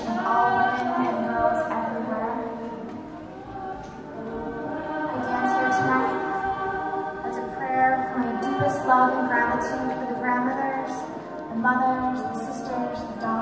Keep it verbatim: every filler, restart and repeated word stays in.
celebration of all women and girls everywhere. I dance here tonight as a prayer for my deepest love and gratitude for the grandmothers, the mothers, the sisters, the daughters,